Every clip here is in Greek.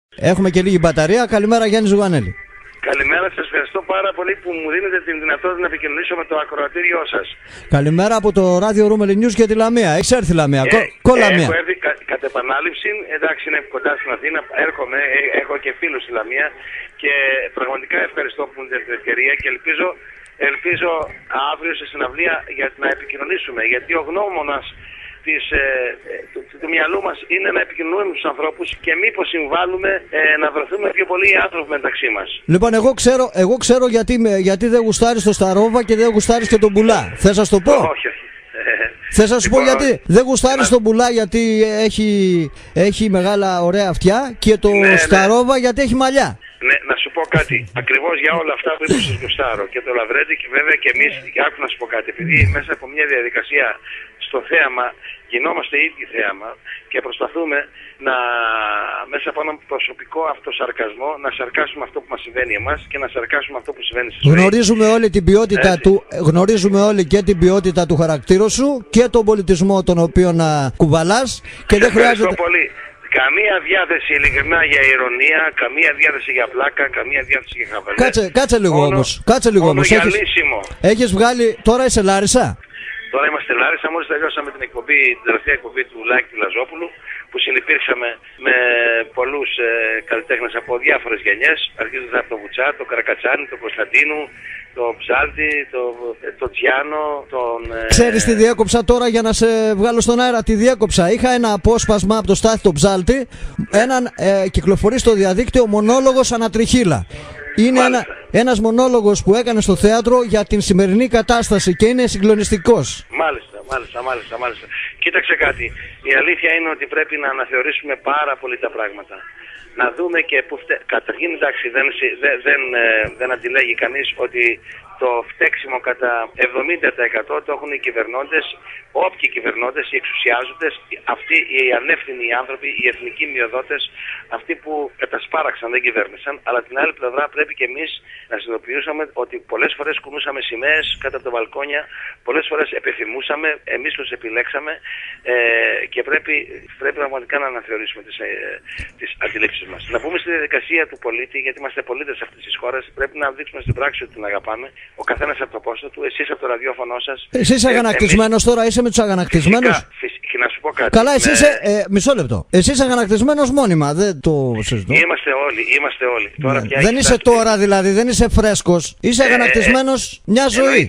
Έχουμε και λίγη μπαταρία. Καλημέρα, Γιάννη Ζουγανέλη. Καλημέρα, σας ευχαριστώ πάρα πολύ που μου δίνετε την δυνατότητα να επικοινωνήσω με το ακροατήριό σας. Καλημέρα από το ράδιο Ρούμελι News και τη Λαμία. Έχεις έρθει Λαμία, Κολαμία. Έχω έρθει κατ' επανάληψη, εντάξει είναι κοντά στην Αθήνα, έρχομαι, έχω και φίλους στη Λαμία και πραγματικά ευχαριστώ που μου δίνετε την ευκαιρία και ελπίζω αύριο σε συναυλία να επικοινωνήσουμε, γιατί ο γνώμονας του μυαλού μας είναι να επικοινωνούμε με τους ανθρώπους και μήπως συμβάλλουμε να βρεθούμε πιο πολλοί άνθρωποι μεταξύ μας. Λοιπόν, εγώ ξέρω γιατί δεν γουστάρεις το Σταρόβα και δεν γουστάρεις και τον Μπουλά. Θες να σου το πω? Όχι. Θες να σου πω γιατί δεν γουστάρεις τον Μπουλά γιατί έχει μεγάλα ωραία αυτιά και το Σταρόβα γιατί έχει μαλλιά. Ναι, να σου πω κάτι. Ακριβώς για όλα αυτά που είπα, σας γουστάρω. Και το Λαβρέντι και βέβαια και εμείς, άκου να σου πω κάτι. Επειδή μέσα από μια διαδικασία στο θέαμα γινόμαστε ίδιοι θέαμα και προσπαθούμε μέσα από έναν προσωπικό αυτοσαρκασμό να σαρκάσουμε αυτό που μας συμβαίνει εμάς και να σαρκάσουμε αυτό που συμβαίνει στη ζωή. Γνωρίζουμε όλοι και την ποιότητα του χαρακτήρου σου και τον πολιτισμό τον οποίο να κουβαλάς και δεν χρειάζεται. Πολύ. Καμία διάθεση ειλικρινά για ηρωνία, καμία διάθεση για πλάκα, καμία διάθεση για χαβαλέ. Κάτσε λίγο όμως. Έχεις βγάλει. Τώρα είσαι Λάρισα. Τώρα είμαστε Λάρισα, μόλις τελειώσαμε την τελευταία εκπομπή του Λάκη του Λαζόπουλου, που συνυπήρξαμε με πολλούς καλλιτέχνες από διάφορες γενιές, αρχίζοντας από το Βουτσά, το Καρακατσάνη, τον Κωνσταντίνου, το Ψάλτη, το Τζιάνο, Ξέρεις τι διέκοψα τώρα για να σε βγάλω στον αέρα? Τι διέκοψα? Είχα ένα απόσπασμα από το Στάθη το Ψάλτη, κυκλοφορεί στο διαδίκτυο μονόλογος ανατριχύλα. Είναι ένας μονόλογος που έκανε στο θέατρο για την σημερινή κατάσταση και είναι συγκλονιστικός. Μάλιστα. Κοίταξε κάτι. Η αλήθεια είναι ότι πρέπει να αναθεωρήσουμε πάρα πολύ τα πράγματα. Να δούμε και που καταρχήν εντάξει δεν αντιλέγει κανείς ότι το φταίξιμο κατά 70% το έχουν οι κυβερνώντες, όποιοι κυβερνώντες, οι εξουσιάζοντες, αυτοί οι ανεύθυνοι άνθρωποι, οι εθνικοί μειοδότες, αυτοί που κατασπάραξαν, δεν κυβέρνησαν, αλλά την άλλη πλευρά πρέπει και εμείς να συνειδητοποιήσουμε ότι πολλές φορές κουνούσαμε σημαίες κάτω από τα μπαλκόνια, πολλές φορές επιθυμούσαμε, εμείς τους επιλέξαμε και πρέπει πραγματικά να αναθεωρήσουμε τις αντιλήψεις μας. Να πούμε στη διαδικασία του πολίτη, γιατί είμαστε πολίτες αυτής της χώρας, πρέπει να δείξουμε στην πράξη ότι την αγαπάμε. Ο καθένας από το πόστο του, εσείς από το ραδιόφωνο σας. Εσύ είσαι αγανακτισμένος τώρα, είσαι με τους αγανακτισμένους. Και να σου πω κάτι. Καλά, εσύ είσαι. Μισό λεπτό. Εσύ είσαι αγανακτισμένος μόνιμα, δεν το συζητώ. Είμαστε όλοι. Τώρα πια δεν είσαι τώρα δηλαδή, δεν είσαι φρέσκος. Είσαι αγανακτισμένος μια ζωή.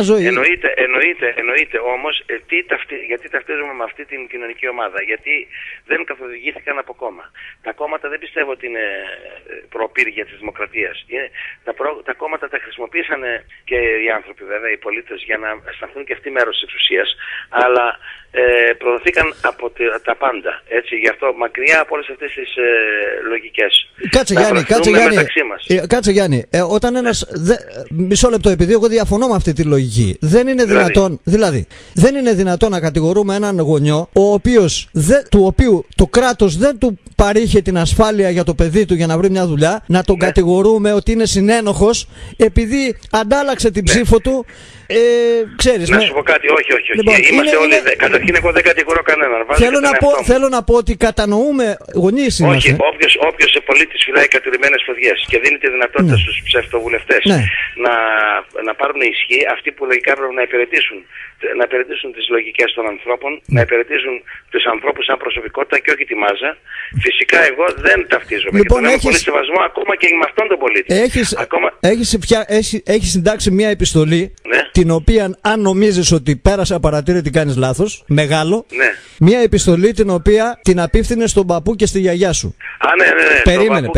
Εννοείται όμως γιατί ταυτίζομαι με αυτή την κοινωνική ομάδα. Γιατί δεν καθοδηγήθηκαν από κόμμα. Τα κόμματα δεν πιστεύω ότι είναι προπύργια της δημοκρατίας. Τα κόμματα τα χρησιμοποίησαν και οι άνθρωποι βέβαια, οι πολίτες, για να αισθανθούν και αυτοί μέρος της εξουσίας. Αλλά προδοθήκαν από τα πάντα. Έτσι, γι' αυτό μακριά από όλες αυτές τις λογικές. Κάτσε Γιάννη, όταν ένας. Μισό λεπτό, επειδή εγώ διαφωνώ με αυτή τη λογική. Δεν είναι δυνατόν. Δηλαδή, δεν είναι δυνατόν να κατηγορούμε έναν γονιό του οποίου το κράτος δεν του παρήχε την ασφάλεια για το παιδί του για να βρει μια δουλειά, να τον κατηγορούμε ότι είναι συνένοχος επειδή αντάλλαξε την ψήφο του. Ξέρεις, να σου πω κάτι, όχι. Λοιπόν, καταρχήν εγώ δεν κατηγορώ κανέναν. Θέλω να πω ότι κατανοούμε, γονείς είμαστε. Όχι, όποιος πολίτης φυλάει κατουρημένες φωδιές και δίνει τη δυνατότητα στους ψευτοβουλευτές να πάρουν ισχύ, αυτοί που λογικά πρέπει να υπηρετήσουν τις λογικές των ανθρώπων, να υπηρετήσουν τους ανθρώπους σαν προσωπικότητα και όχι τη μάζα. Φυσικά εγώ δεν ταυτίζομαι και τον έχω πολύ σεβασμό ακόμα και με αυτόν τον πολίτη. Έχεις συντάξει μια επιστολή, την οποία αν νομίζεις ότι πέρασε απαρατήρητη κάνεις λάθος, μεγάλο. Μια επιστολή την οποία την απίφθινες στον παππού και στη γιαγιά σου. Περίμενε.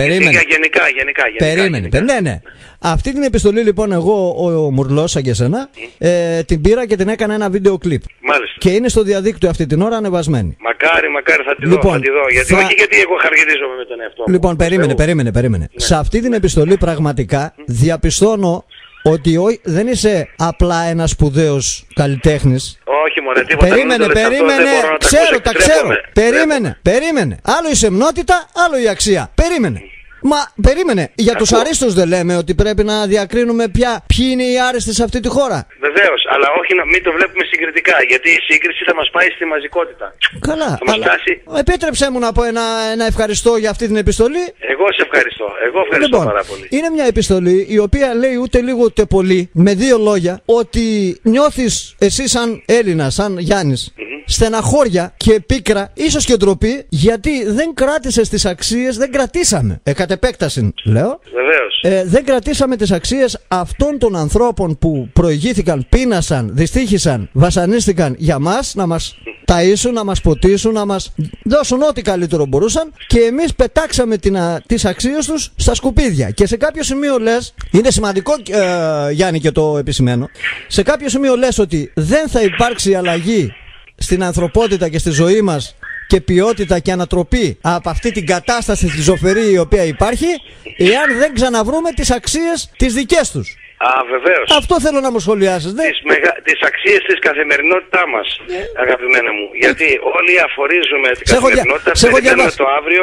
Ναι. Αυτή την επιστολή λοιπόν εγώ ο Μουρλός σαν και εσένα την πήρα και την έκανα ένα βίντεο κλιπ. Μάλιστα. Και είναι στο διαδίκτυο αυτή την ώρα ανεβασμένη. Μακάρι θα τη δω. Γιατί εγώ χαργυρίζομαι με τον εαυτό μου. Λοιπόν, περίμενε. Σε αυτή την επιστολή πραγματικά διαπιστώνω ότι δεν είσαι απλά ένας σπουδαίος καλλιτέχνης. Όχι μωρέ, τίποτα. Περίμενε. Ξέρω. Περίμενε. Άλλο η σεμνότητα, άλλο η αξία. Περίμενε. Μα περίμενε. Για τους αρίστους δεν λέμε ότι πρέπει να διακρίνουμε ποιοι είναι οι άριστοι σε αυτή τη χώρα. Βεβαίως, αλλά όχι να μην το βλέπουμε συγκριτικά. Γιατί η σύγκριση θα μας πάει στη μαζικότητα. Καλά. Αλλά επίτρεψέ μου να πω ένα ευχαριστώ για αυτή την επιστολή. Εγώ σε ευχαριστώ. Εγώ ευχαριστώ πάρα πολύ. Είναι μια επιστολή η οποία λέει ούτε λίγο ούτε πολύ, με 2 λόγια, ότι νιώθεις εσύ σαν Έλληνα, σαν Γιάννης, στεναχώρια και πίκρα, ίσως και ντροπή, γιατί δεν κράτησες τις αξίες, δεν κρατήσαμε. Κατ' επέκταση, λέω. Βεβαίως. Δεν κρατήσαμε τις αξίες αυτών των ανθρώπων που προηγήθηκαν, πείνασαν, δυστύχησαν, βασανίστηκαν για μας, να μας ταΐσουν, να μας ποτίσουν, να μας δώσουν ό,τι καλύτερο μπορούσαν, και εμείς πετάξαμε τις αξίες τους στα σκουπίδια. Και σε κάποιο σημείο λες, είναι σημαντικό, Γιάννη, και το επισημαίνω, σε κάποιο σημείο λες ότι δεν θα υπάρξει αλλαγή στην ανθρωπότητα και στη ζωή μας και ποιότητα και ανατροπή από αυτή την κατάσταση τη ζωφερή η οποία υπάρχει, εάν δεν ξαναβρούμε τις αξίες τις δικές τους. Βεβαίως. Αυτό θέλω να μου σχολιάσεις. Τις αξίες της καθημερινότητά μας, αγαπημένα μου. Γιατί όλοι αφορίζουμε την καθημερινότητα, περιμένουμε το αύριο.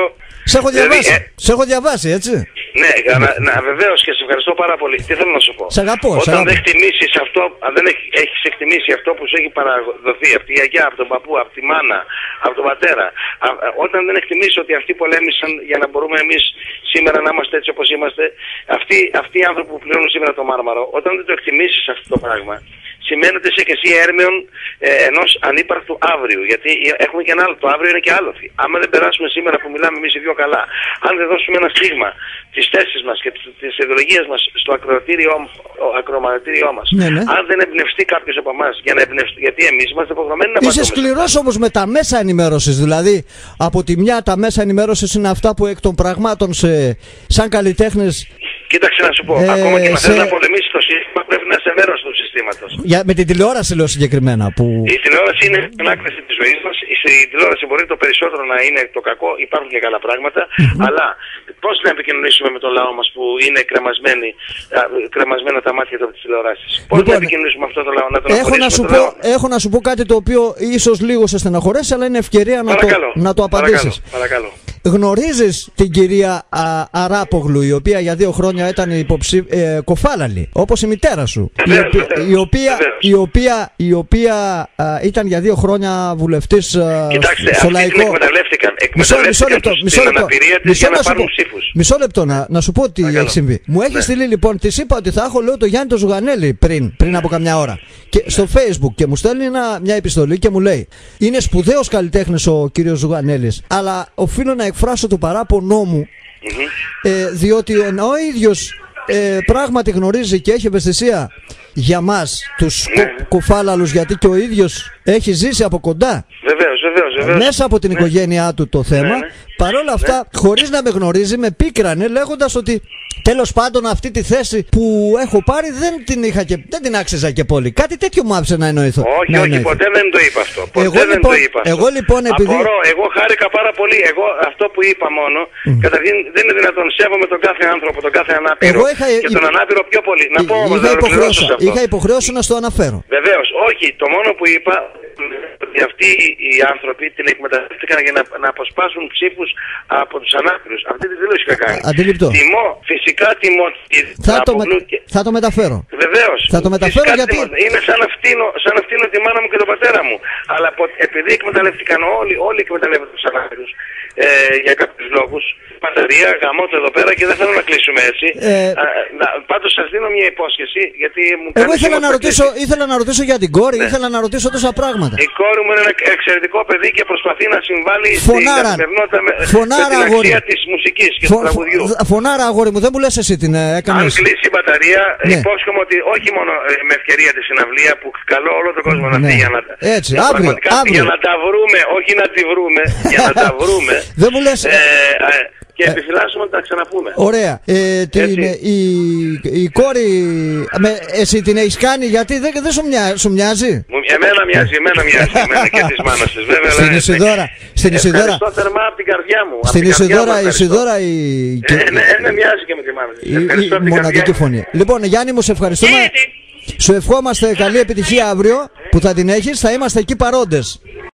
Σε έχω διαβάσει, έτσι. Ναι, βεβαίως, και σε ευχαριστώ πάρα πολύ. Τι θέλω να σου πω. Σε αγαπώ. Όταν δεν εκτιμήσεις αυτό, αν δεν έχεις εκτιμήσει αυτό που σου έχει παραδοθεί από τη γιαγιά, από τον παππού, από τη μάνα, από τον πατέρα, όταν δεν εκτιμήσεις ότι αυτοί πολέμησαν για να μπορούμε εμείς σήμερα να είμαστε έτσι όπως είμαστε, αυτοί οι άνθρωποι που πληρώνουν σήμερα το Μάρμαρο, όταν δεν το εκτιμήσεις αυτό το πράγμα, σημαίνει ότι είσαι και εσύ έρμεον ενός ανύπαρκτου αύριου. Γιατί έχουμε και ένα άλλο. Το αύριο είναι και άλοθη. Άμα δεν περάσουμε σήμερα που μιλάμε εμείς οι δύο καλά, αν δεν δώσουμε ένα στίγμα τις θέσεις μας και τις ιδεολογίες μας στο ακροματήριό μας, αν δεν εμπνευστεί κάποιος από εμάς για να εμπνευστεί, γιατί εμείς είμαστε υποχρεωμένοι να είσαι σκληρός όμως με τα μέσα ενημέρωσης. Δηλαδή, από τη μια τα μέσα ενημέρωσης είναι αυτά που εκ των πραγμάτων σαν καλλιτέχνες. Κοίταξε να σου πω, ακόμα και να θέλει να πολεμήσει το σύστημα, πρέπει να είσαι μέρος του συστήματος. Με την τηλεόραση λέω συγκεκριμένα. Η τηλεόραση είναι την άκρηση της ζωής μας. Η τηλεόραση μπορεί το περισσότερο να είναι το κακό, υπάρχουν και καλά πράγματα, αλλά πώς να επικοινωνήσουμε με τον λαό μας που είναι κρεμασμένα τα μάτια του από τις τηλεοράσεις. Πώς να επικοινωνήσουμε με αυτό το λαό, να τον αφορήσουμε το λαό. Έχω να σου πω κάτι το οποίο ίσως λίγο σε στεναχωρέσει, αλλά είναι ευκαιρία να το απαντήσεις. Παρακαλώ. Γνωρίζεις την κυρία Αράπογλου, η οποία για 2 χρόνια ήταν κοφάλαλη, όπως η μητέρα σου, η οποία ήταν για 2 χρόνια βουλευτής στο Λαϊκό. Την εκμεταλλεύτηκαν στην αναπηρία της για να πάρουν ψήφους. Μισό λεπτό να σου πω τι έχει συμβεί. Μου έχει στείλει, λοιπόν, της είπα ότι θα έχω, λέω, το Γιάννη το Ζουγανέλη πριν από καμιά ώρα και στο Facebook, και μου στέλνει μια επιστολή και μου λέει: είναι σπουδαίος καλλιτέχνης ο κύριος Ζουγανέλης, αλλά οφείλω να εκφράσω το παράπονό μου, διότι ενώ ο ίδιος πράγματι γνωρίζει και έχει ευαισθησία για μας τους κοφάλαλους, γιατί και ο ίδιος έχει ζήσει από κοντά μέσα από την οικογένειά του το θέμα, παρόλα αυτά, χωρίς να με γνωρίζει, με πίκρανε λέγοντας ότι τέλος πάντων αυτή τη θέση που έχω πάρει δεν την άξιζα και πολύ. Κάτι τέτοιο μου άφησε να εννοηθώ. Όχι, ποτέ δεν το είπα αυτό. Εγώ λοιπόν επειδή... Εγώ χάρηκα πάρα πολύ. Εγώ αυτό που είπα μόνο, καταρχήν δεν είναι δυνατόν. Σέβομαι τον κάθε άνθρωπο, τον κάθε ανάπηρο. Και τον ανάπηρο πιο πολύ. Να πω όμως, είχα υποχρέώσει να στο αναφέρω. Βεβαίως, όχι. Το μόνο που είπα, ότι αυτοί οι άνθρωποι την εκμεταλλεύτηκαν για να αποσπάσουν ψήφους από τους ανάπηρους. Αυτή τη δήλωση είχα κάνει. Αντιληπτό. Φυσικά τιμώ. Θα το μεταφέρω. Βεβαίως. Θα το μεταφέρω γιατί... Είναι σαν αυτήν τη μάνα μου και τον πατέρα μου. Αλλά επειδή εκμεταλλεύτηκαν όλοι εκμεταλλεύονται τους ανάπηρους για κάποιους λόγους. Παταρία, γαμώτο εδώ πέρα και δεν θέλω να κλείσουμε έτσι. Πάντως σας δίνω μια υπόσχεση, γιατί μου εγώ ήθελα να ρωτήσω για την κόρη, ήθελα να ρωτήσω τόσα πράγματα. Η κόρη μου είναι ένα εξαιρετικό παιδί και προσπαθεί να συμβάλλει στην καθημερινότητα με την αξία της μουσικής και του τραγουδιού. Φωνάρα, αγόρι μου, δεν μου λες εσύ την έκανες. Αν κλείσει η μπαταρία, υπόσχομαι ότι όχι μόνο με ευκαιρία τη συναυλία που καλώ όλο τον κόσμο να φύγει για να τα βρούμε, όχι να τη βρούμε, για να τα βρούμε. Δεν μου λες... Και επιφυλάσσουμε να τα ξαναπούμε. Ωραία. Η κόρη, εσύ την έχεις κάνει, γιατί δεν σου μοιάζει. Εμένα μοιάζει και της μάνας της. Βέβαια. Στην Ισιδώρα. Ευχαριστώ θερμά από την καρδιά μου. Στην Ισιδώρα ναι, μοιάζει και με τη μάνα της. Η μοναδική φωνή. Λοιπόν, Γιάννη μου, σε ευχαριστούμε. Σου ευχόμαστε καλή επιτυχία αύριο που θα την έχεις. Θα είμαστε εκεί παρόντες.